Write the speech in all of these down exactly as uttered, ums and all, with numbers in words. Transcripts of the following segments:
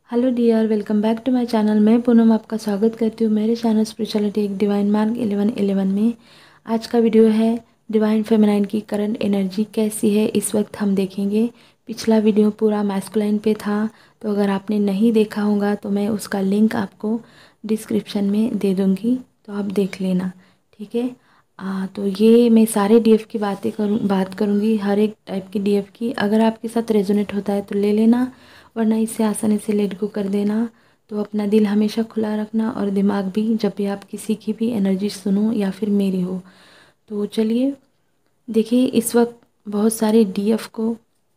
Hello dear, welcome back to my channel. मैं पूनम आपका स्वागत करती हूँ मेरे चैनल स्पिरिचुअलिटी एक डिवाइन मार्ग इलेवन इलेवन में। आज का वीडियो है डिवाइन फेमिनाइन की करंट एनर्जी कैसी है इस वक्त हम देखेंगे। पिछला वीडियो पूरा मैस्कुलाइन पे था, तो अगर आपने नहीं देखा होगा तो मैं उसका लिंक आपको डिस्क्रिप्शन में दे दूँगी, तो आप देख लेना, ठीक है। आ, तो ये मैं सारे डीएफ की बातें करूँ बात करूँगी, हर एक टाइप की डीएफ की। अगर आपके साथ रेजोनेट होता है तो ले लेना, वरना इससे आसानी से लेट गो कर देना। तो अपना दिल हमेशा खुला रखना और दिमाग भी, जब भी आप किसी की भी एनर्जी सुनो या फिर मेरी हो। तो चलिए देखिए, इस वक्त बहुत सारे डीएफ को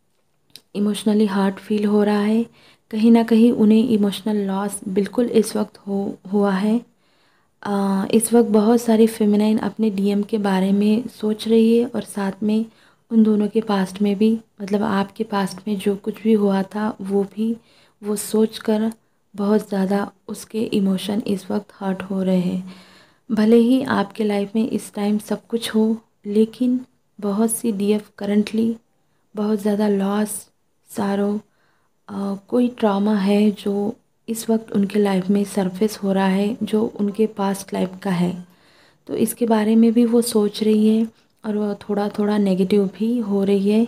इमोशनली हार्ट फील हो रहा है। कहीं ना कहीं उन्हें इमोशनल लॉस बिल्कुल इस वक्त हो हुआ है। आ, इस वक्त बहुत सारी फेमिनाइन अपने डीएम के बारे में सोच रही है, और साथ में उन दोनों के पास्ट में भी, मतलब आपके पास्ट में जो कुछ भी हुआ था वो भी वो सोच कर बहुत ज़्यादा उसके इमोशन इस वक्त हर्ट हो रहे हैं। भले ही आपके लाइफ में इस टाइम सब कुछ हो, लेकिन बहुत सी डीएफ करंटली बहुत ज़्यादा लॉस, सारो, अ, कोई ट्रॉमा है जो इस वक्त उनके लाइफ में सरफेस हो रहा है, जो उनके पास्ट लाइफ का है। तो इसके बारे में भी वो सोच रही है, और वो थोड़ा थोड़ा नेगेटिव भी हो रही है।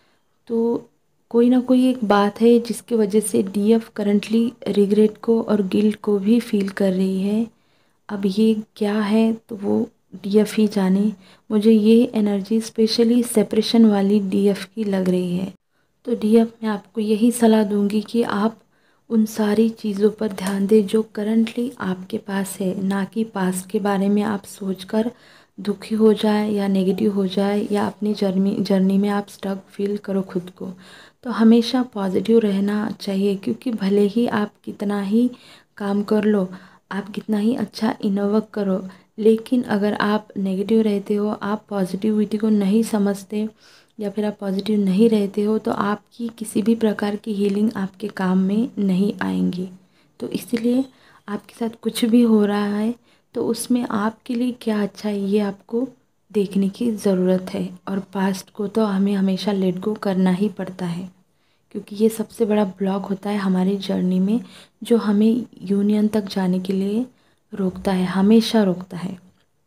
तो कोई ना कोई एक बात है जिसकी वजह से डीएफ करंटली रिग्रेट को और गिल्ट को भी फील कर रही है। अब ये क्या है तो वो डीएफ ही जाने। मुझे ये एनर्जी स्पेशली सेपरेशन वाली डीएफ की लग रही है। तो डीएफ मैं आपको यही सलाह दूंगी कि आप उन सारी चीज़ों पर ध्यान दें जो करंटली आपके पास है, ना कि पास्ट के बारे में आप सोचकर दुखी हो जाए या नेगेटिव हो जाए, या अपनी जर्नी जर्नी में आप स्टक फील करो खुद को। तो हमेशा पॉजिटिव रहना चाहिए, क्योंकि भले ही आप कितना ही काम कर लो, आप कितना ही अच्छा इनर वर्क करो, लेकिन अगर आप नेगेटिव रहते हो, आप पॉजिटिविटी को नहीं समझते, या फिर आप पॉजिटिव नहीं रहते हो, तो आपकी किसी भी प्रकार की हीलिंग आपके काम में नहीं आएंगी। तो इसलिए आपके साथ कुछ भी हो रहा है तो उसमें आपके लिए क्या अच्छा है ये आपको देखने की ज़रूरत है। और पास्ट को तो हमें हमेशा लेट गो करना ही पड़ता है, क्योंकि ये सबसे बड़ा ब्लॉक होता है हमारी जर्नी में, जो हमें यूनियन तक जाने के लिए रोकता है, हमेशा रोकता है।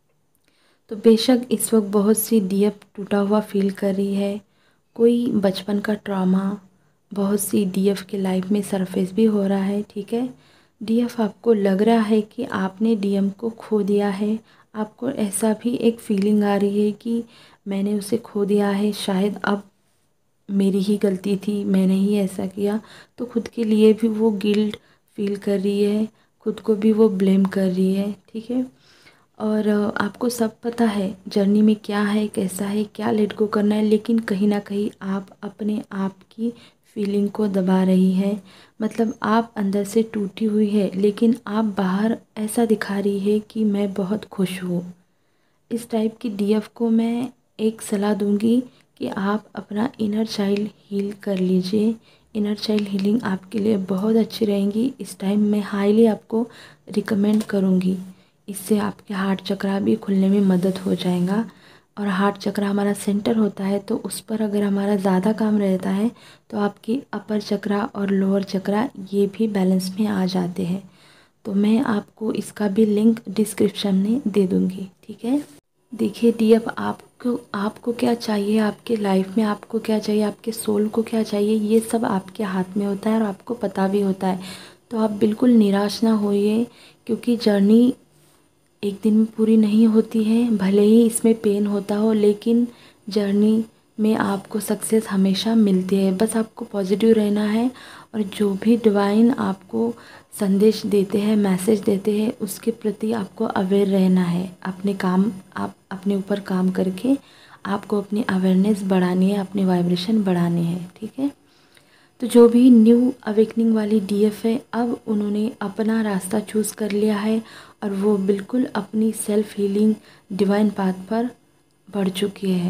तो बेशक इस वक्त बहुत सी डीएफ टूटा हुआ फील कर रही है, कोई बचपन का ट्रॉमा बहुत सी डीएफ के लाइफ में सरफेस भी हो रहा है, ठीक है। डीएफ आपको लग रहा है कि आपने डीएम को खो दिया है, आपको ऐसा भी एक फीलिंग आ रही है कि मैंने उसे खो दिया है, शायद अब मेरी ही गलती थी, मैंने ही ऐसा किया। तो खुद के लिए भी वो गिल्ट फील कर रही है, खुद को भी वो ब्लेम कर रही है, ठीक है। और अ, आपको सब पता है जर्नी में क्या है, कैसा है, क्या लेट गो करना है, लेकिन कहीं ना कहीं आप अपने आप की फीलिंग को दबा रही है। मतलब आप अंदर से टूटी हुई है, लेकिन आप बाहर ऐसा दिखा रही है कि मैं बहुत खुश हूँ। इस टाइप की डीएफ को मैं एक सलाह दूंगी कि आप अपना इनर चाइल्ड हील कर लीजिए। इनर चाइल्ड हीलिंग आपके लिए बहुत अच्छी रहेंगी। इस टाइम मैं हाईली आपको रिकमेंड करूंगी। इससे आपके हार्ट चक्रा भी खुलने में मदद हो जाएगा। और हार्ट चक्रा हमारा सेंटर होता है, तो उस पर अगर हमारा ज़्यादा काम रहता है तो आपकी अपर चक्रा और लोअर चक्रा ये भी बैलेंस में आ जाते हैं। तो मैं आपको इसका भी लिंक डिस्क्रिप्शन में दे दूँगी, ठीक है। देखिए डीएफ, आपको आपको क्या चाहिए आपके लाइफ में, आपको क्या चाहिए, आपके सोल को क्या चाहिए, ये सब आपके हाथ में होता है और आपको पता भी होता है। तो आप बिल्कुल निराश ना होइए, क्योंकि जर्नी एक दिन में पूरी नहीं होती है। भले ही इसमें पेन होता हो, लेकिन जर्नी में आपको सक्सेस हमेशा मिलती है। बस आपको पॉजिटिव रहना है, और जो भी डिवाइन आपको संदेश देते हैं, मैसेज देते हैं, उसके प्रति आपको अवेयर रहना है। अपने काम, आप अपने ऊपर काम करके आपको अपनी अवेयरनेस बढ़ानी है, अपनी वाइब्रेशन बढ़ानी है, ठीक है। तो जो भी न्यू अवेकनिंग वाली डीएफ है, अब उन्होंने अपना रास्ता चूज़ कर लिया है, और वो बिल्कुल अपनी सेल्फ हीलिंग डिवाइन पाथ पर बढ़ चुकी है।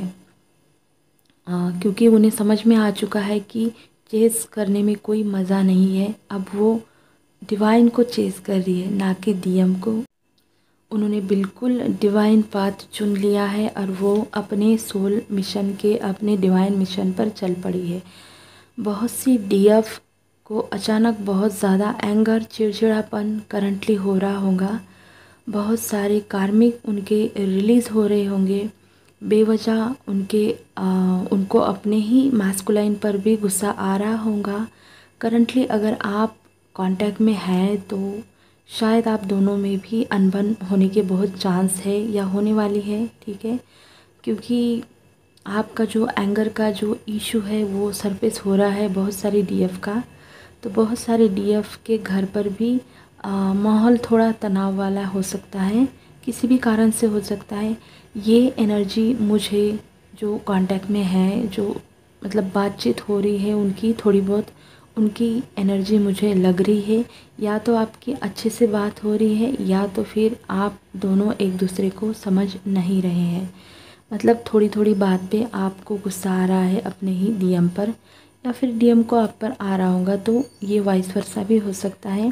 आ, क्योंकि उन्हें समझ में आ चुका है कि चेस करने में कोई मज़ा नहीं है। अब वो डिवाइन को चेस कर रही है, ना कि डीएम को। उन्होंने बिल्कुल डिवाइन पाथ चुन लिया है, और वो अपने सोल मिशन के, अपने डिवाइन मिशन पर चल पड़ी है। बहुत सी डीएफ को अचानक बहुत ज़्यादा एंगर, चिड़चिड़ापन करंटली हो रहा होगा। बहुत सारे कार्मिक उनके रिलीज़ हो रहे होंगे। बेवजह उनके आ, उनको अपने ही मैस्कुलाइन पर भी गुस्सा आ रहा होगा। करंटली अगर आप कांटेक्ट में हैं तो शायद आप दोनों में भी अनबन होने के बहुत चांस है या होने वाली है, ठीक है। क्योंकि आपका जो एंगर का जो इशू है वो सरफेस हो रहा है बहुत सारी डीएफ का। तो बहुत सारे डीएफ के घर पर भी आ, माहौल थोड़ा तनाव वाला हो सकता है, किसी भी कारण से हो सकता है। ये एनर्जी मुझे जो कांटेक्ट में है, जो मतलब बातचीत हो रही है उनकी, थोड़ी बहुत उनकी एनर्जी मुझे लग रही है। या तो आपकी अच्छे से बात हो रही है या तो फिर आप दोनों एक दूसरे को समझ नहीं रहे हैं। मतलब थोड़ी थोड़ी बात पे आपको गुस्सा आ रहा है अपने ही डीएम पर, या फिर डीएम को आप पर आ रहा होगा, तो ये वाइस वर्सा भी हो सकता है।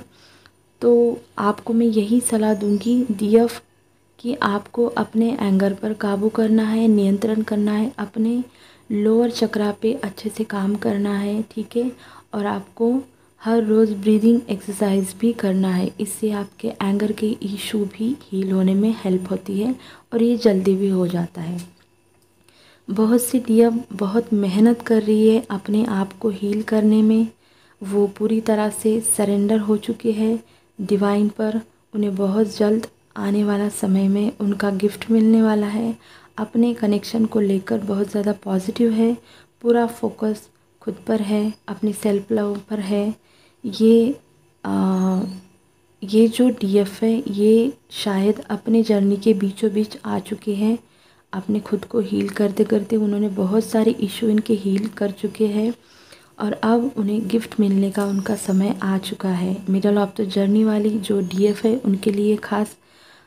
तो आपको मैं यही सलाह दूंगी डीएफ कि आपको अपने एंगर पर काबू करना है, नियंत्रण करना है, अपने लोअर चक्रा पे अच्छे से काम करना है, ठीक है। और आपको हर रोज़ ब्रीदिंग एक्सरसाइज भी करना है। इससे आपके एंगर के इशू भी हील होने में हेल्प होती है और ये जल्दी भी हो जाता है। बहुत सी डीएफ बहुत मेहनत कर रही है अपने आप को हील करने में। वो पूरी तरह से सरेंडर हो चुके हैं डिवाइन पर। उन्हें बहुत जल्द आने वाला समय में उनका गिफ्ट मिलने वाला है। अपने कनेक्शन को लेकर बहुत ज़्यादा पॉजिटिव है। पूरा फोकस खुद पर है, अपनी सेल्फ लव पर है। ये आ, ये जो डीएफ है ये शायद अपने जर्नी के बीचों बीच आ चुके हैं। अपने खुद को हील करते करते उन्होंने बहुत सारे इशू इनके हील कर चुके हैं और अब उन्हें गिफ्ट मिलने का उनका समय आ चुका है। मिडल ऑफ द जर्नी वाली जो डीएफ है उनके लिए खास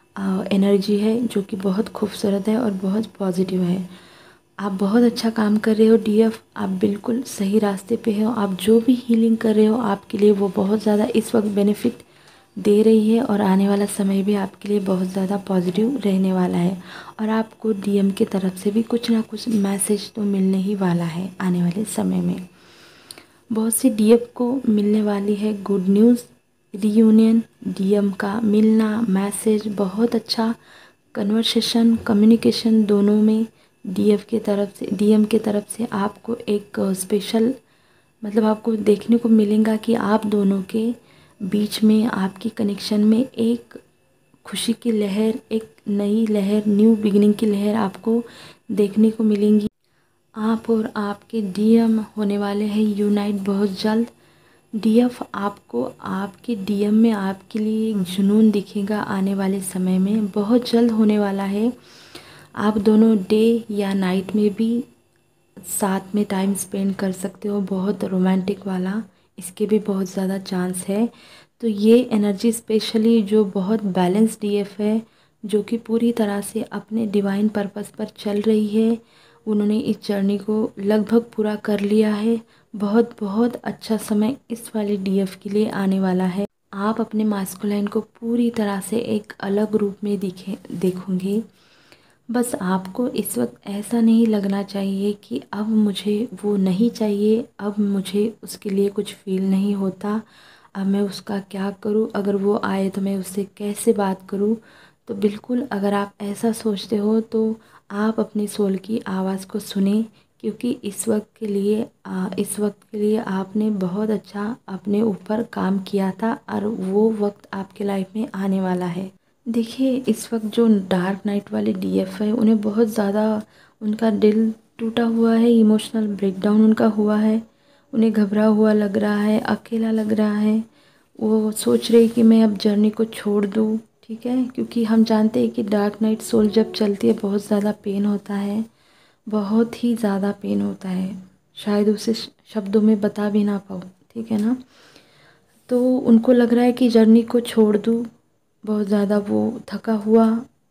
एनर्जी है जो कि बहुत खूबसूरत है और बहुत पॉजिटिव है। आप बहुत अच्छा काम कर रहे हो डीएफ, आप बिल्कुल सही रास्ते पे हो। आप जो भी हीलिंग कर रहे हो आपके लिए वो बहुत ज़्यादा इस वक्त बेनिफिट दे रही है और आने वाला समय भी आपके लिए बहुत ज़्यादा पॉजिटिव रहने वाला है। और आपको डीएम की तरफ से भी कुछ ना कुछ मैसेज तो मिलने ही वाला है आने वाले समय में। बहुत सी डीएफ को मिलने वाली है गुड न्यूज़, रीयूनियन, डीएम का मिलना, मैसेज, बहुत अच्छा कन्वर्सेशन, कम्युनिकेशन दोनों में डीएफ के तरफ से डीएम के तरफ से आपको एक स्पेशल मतलब आपको देखने को मिलेगा कि आप दोनों के बीच में, आपकी कनेक्शन में एक खुशी की लहर, एक नई लहर, न्यू बिगिनिंग की लहर आपको देखने को मिलेंगी। आप और आपके डीएम होने वाले हैं यूनाइट बहुत जल्द। डीएफ आपको आपके डीएम में आपके लिए एक जुनून दिखेगा आने वाले समय में, बहुत जल्द होने वाला है। आप दोनों डे या नाइट में भी साथ में टाइम स्पेंड कर सकते हो, बहुत रोमांटिक वाला, इसके भी बहुत ज़्यादा चांस है। तो ये एनर्जी स्पेशली जो बहुत बैलेंस डीएफ है, जो कि पूरी तरह से अपने डिवाइन पर्पस पर चल रही है, उन्होंने इस जर्नी को लगभग पूरा कर लिया है। बहुत बहुत अच्छा समय इस वाले डीएफ के लिए आने वाला है। आप अपने मास्कुलाइन को पूरी तरह से एक अलग रूप में दिखे देखोगे। बस आपको इस वक्त ऐसा नहीं लगना चाहिए कि अब मुझे वो नहीं चाहिए, अब मुझे उसके लिए कुछ फील नहीं होता, अब मैं उसका क्या करूं, अगर वो आए तो मैं उससे कैसे बात करूं। तो बिल्कुल अगर आप ऐसा सोचते हो तो आप अपनी सोल की आवाज़ को सुने, क्योंकि इस वक्त के लिए आ, इस वक्त के लिए आपने बहुत अच्छा अपने ऊपर काम किया था और वो वक्त आपके लाइफ में आने वाला है। देखिए इस वक्त जो डार्क नाइट वाले डीएफ है उन्हें बहुत ज़्यादा उनका दिल टूटा हुआ है, इमोशनल ब्रेकडाउन उनका हुआ है, उन्हें घबरा हुआ लग रहा है, अकेला लग रहा है। वो सोच रही कि मैं अब जर्नी को छोड़ दूँ, ठीक है। क्योंकि हम जानते हैं कि डार्क नाइट सोल जब चलती है बहुत ज़्यादा पेन होता है, बहुत ही ज़्यादा पेन होता है, शायद उसे शब्दों में बता भी ना पाऊँ, ठीक है ना। तो उनको लग रहा है कि जर्नी को छोड़ दूँ, बहुत ज़्यादा वो थका हुआ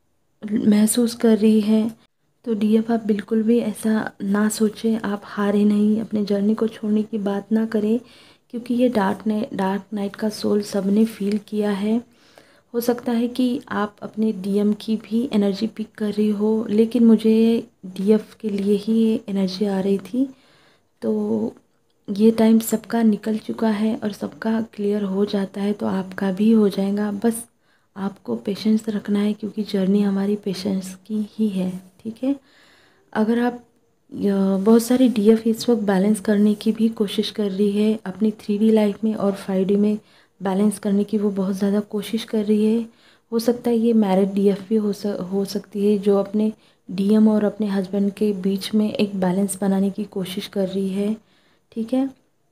महसूस कर रही है। तो डीएफ आप बिल्कुल भी ऐसा ना सोचें, आप हारे नहीं, अपने जर्नी को छोड़ने की बात ना करें, क्योंकि ये डार्क नाइट डार्क नाइट का सोल सबने फील किया है। हो सकता है कि आप अपने डीएम की भी एनर्जी पिक कर रही हो, लेकिन मुझे डीएफ के लिए ही ये एनर्जी आ रही थी। तो ये टाइम सबका निकल चुका है और सबका क्लियर हो जाता है, तो आपका भी हो जाएगा। बस आपको पेशेंस रखना है, क्योंकि जर्नी हमारी पेशेंस की ही है, ठीक है। अगर आप बहुत सारी डीएफ इस वक्त बैलेंस करने की भी कोशिश कर रही है अपनी थ्री डी लाइफ में और फाइव डी में बैलेंस करने की, वो बहुत ज़्यादा कोशिश कर रही है। हो सकता है ये मैरिड डीएफ भी हो सक हो सकती है, जो अपने डीएम और अपने हस्बैंड के बीच में एक बैलेंस बनाने की कोशिश कर रही है, ठीक है।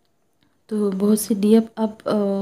तो बहुत सी डीएफ अब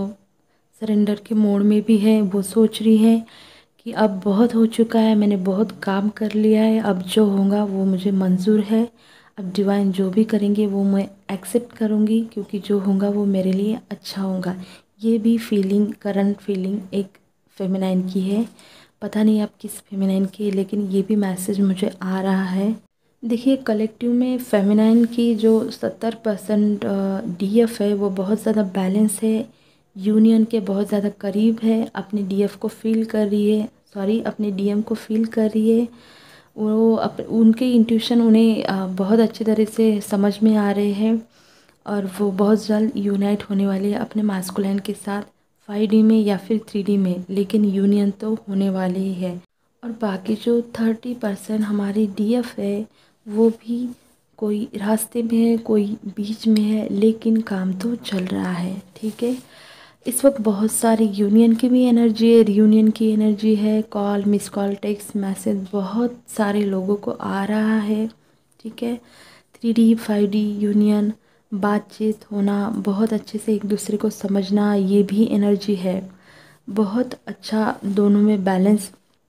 सरेंडर के मोड में भी है। वो सोच रही है कि अब बहुत हो चुका है, मैंने बहुत काम कर लिया है, अब जो होगा वो मुझे मंजूर है। अब डिवाइन जो भी करेंगे वो मैं एक्सेप्ट करूँगी, क्योंकि जो होगा वो मेरे लिए अच्छा होगा। ये भी फीलिंग, करंट फीलिंग एक फेमिनाइन की है। पता नहीं आप किस फेमिनाइन की है, लेकिन ये भी मैसेज मुझे आ रहा है। देखिए, कलेक्टिव में फेमिनाइन की जो सत्तर परसेंट डी एफ है वो बहुत ज़्यादा बैलेंस है, यूनियन के बहुत ज़्यादा करीब है, अपने डी एफ को फील कर रही है, सॉरी अपने डी एम को फील कर रही है। वो अप उनके इंट्यूशन उन्हें आ, बहुत अच्छी तरह से समझ में आ रहे हैं, और वो बहुत जल्द यूनाइट होने वाली है अपने मास्कुलाइन के साथ, फाइव डी में या फिर थ्री डी में, लेकिन यूनियन तो होने वाली ही है। और बाकी जो थर्टी परसेंट हमारी डी एफ है वो भी कोई रास्ते में है, कोई बीच में है, लेकिन काम तो चल रहा है, ठीक है। इस वक्त बहुत सारी यूनियन की भी एनर्जी है, रियूनियन की एनर्जी है, call, miss call, text message बहुत सारे लोगों को आ रहा है, ठीक है। Three D five D union, बातचीत होना, बहुत अच्छे से एक दूसरे को समझना, ये भी एनर्जी है। बहुत अच्छा दोनों में बैलेंस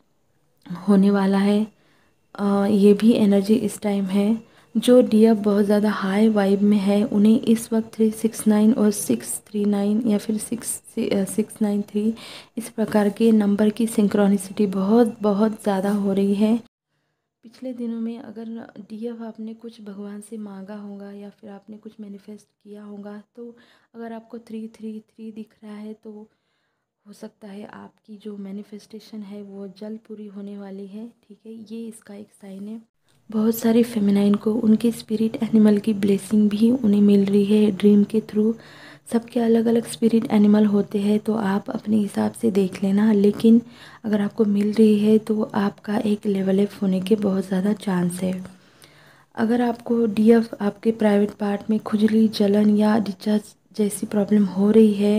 होने वाला है। आ, ये भी एनर्जी इस टाइम है। जो डीएफ बहुत ज़्यादा हाई वाइब में है, उन्हें इस वक्त थ्री सिक्स नाइन और सिक्स थ्री नाइन या फिर सिक्स सिक्स नाइन थ्री इस प्रकार के नंबर की सिंक्रोनिसिटी बहुत बहुत ज़्यादा हो रही है। पिछले दिनों में अगर डीएफ आपने कुछ भगवान से मांगा होगा या फिर आपने कुछ मैनिफेस्ट किया होगा, तो अगर आपको थ्री थ्री थ्री दिख रहा है, तो हो सकता है आपकी जो मैनिफेस्टेशन है वो जल्द पूरी होने वाली है, ठीक है। ये इसका एक साइन है। बहुत सारी फेमिनाइन को उनके स्पिरिट एनिमल की ब्लेसिंग भी उन्हें मिल रही है ड्रीम के थ्रू। सबके अलग अलग स्पिरिट एनिमल होते हैं, तो आप अपने हिसाब से देख लेना, लेकिन अगर आपको मिल रही है तो आपका एक लेवल अप होने के बहुत ज़्यादा चांस है। अगर आपको डीएफ आपके प्राइवेट पार्ट में खुजली, जलन या डिस्चार्ज जैसी प्रॉब्लम हो रही है,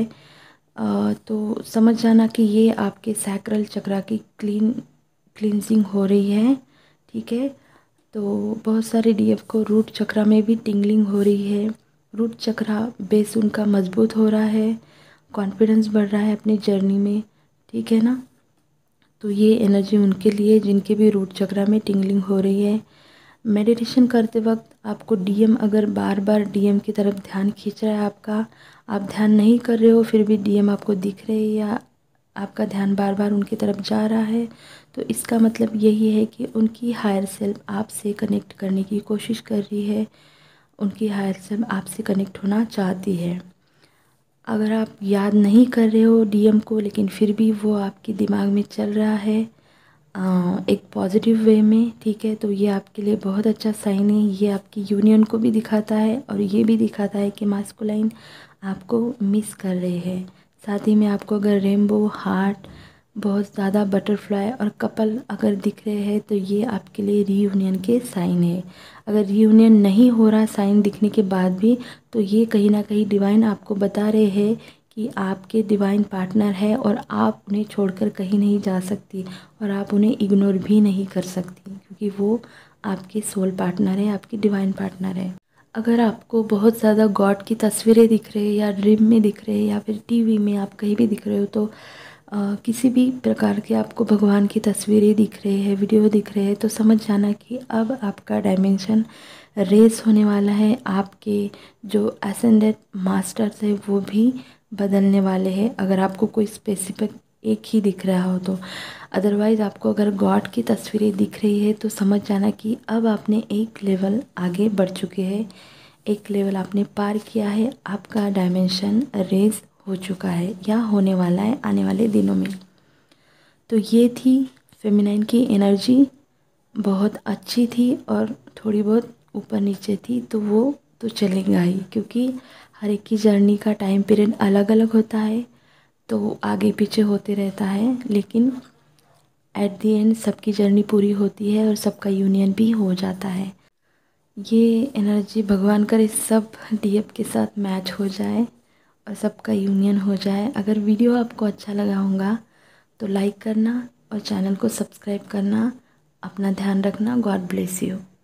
तो समझ जाना कि ये आपके सैक्रल चक्रा की क्लीन क्लींजिंग हो रही है, ठीक है। तो बहुत सारे डीएफ को रूट चक्रा में भी टिंगलिंग हो रही है। रूट चक्रा बेस उनका मजबूत हो रहा है, कॉन्फिडेंस बढ़ रहा है अपनी जर्नी में, ठीक है ना। तो ये एनर्जी उनके लिए जिनके भी रूट चक्रा में टिंगलिंग हो रही है। मेडिटेशन करते वक्त आपको डीएम अगर बार बार डीएम की तरफ ध्यान खींच रहा है आपका, आप ध्यान नहीं कर रहे हो फिर भी डीएम आपको दिख रहे हैं या आपका ध्यान बार बार उनकी तरफ जा रहा है, तो इसका मतलब यही है कि उनकी हायर सेल्फ आपसे कनेक्ट करने की कोशिश कर रही है, उनकी हायर सेल्फ आपसे कनेक्ट होना चाहती है। अगर आप याद नहीं कर रहे हो डीएम को, लेकिन फिर भी वो आपके दिमाग में चल रहा है आ, एक पॉजिटिव वे में, ठीक है, तो ये आपके लिए बहुत अच्छा साइन है। ये आपकी यूनियन को भी दिखाता है और ये भी दिखाता है कि मास्कुलाइन आपको मिस कर रहे हैं। साथ ही में आपको अगर रेनबो, हार्ट, बहुत ज़्यादा बटरफ्लाई और कपल अगर दिख रहे हैं, तो ये आपके लिए रीयूनियन के साइन है। अगर रीयूनियन नहीं हो रहा साइन दिखने के बाद भी, तो ये कहीं ना कहीं डिवाइन आपको बता रहे हैं कि आपके डिवाइन पार्टनर है और आप उन्हें छोड़कर कहीं नहीं जा सकती, और आप उन्हें इग्नोर भी नहीं कर सकती, क्योंकि वो आपके सोल पार्टनर है, आपकी डिवाइन पार्टनर है। अगर आपको बहुत ज़्यादा गॉड की तस्वीरें दिख रही है या ड्रीम में दिख रहे हैं या फिर टीवी में आप कहीं भी दिख रहे हो, तो आ, किसी भी प्रकार के आपको भगवान की तस्वीरें दिख रहे हैं, वीडियो दिख रहे हैं, तो समझ जाना कि अब आपका डायमेंशन रेस होने वाला है। आपके जो असेंडेड मास्टर्स है वो भी बदलने वाले हैं, अगर आपको कोई स्पेसिफिक एक ही दिख रहा हो तो। अदरवाइज़ आपको अगर गॉड की तस्वीरें दिख रही है, तो समझ जाना कि अब आपने एक लेवल आगे बढ़ चुके हैं, एक लेवल आपने पार किया है, आपका डायमेंशन रेस हो चुका है या होने वाला है आने वाले दिनों में। तो ये थी फेमिनाइन की एनर्जी, बहुत अच्छी थी और थोड़ी बहुत ऊपर नीचे थी, तो वो तो चलेगा ही, क्योंकि हर एक की जर्नी का टाइम पीरियड अलग अलग होता है, तो आगे पीछे होते रहता है, लेकिन एट दी एंड सबकी जर्नी पूरी होती है और सबका यूनियन भी हो जाता है। ये एनर्जी भगवान करे सब डीएफ के साथ मैच हो जाए और सबका यूनियन हो जाए। अगर वीडियो आपको अच्छा लगा होगा तो लाइक करना और चैनल को सब्सक्राइब करना। अपना ध्यान रखना। God bless you.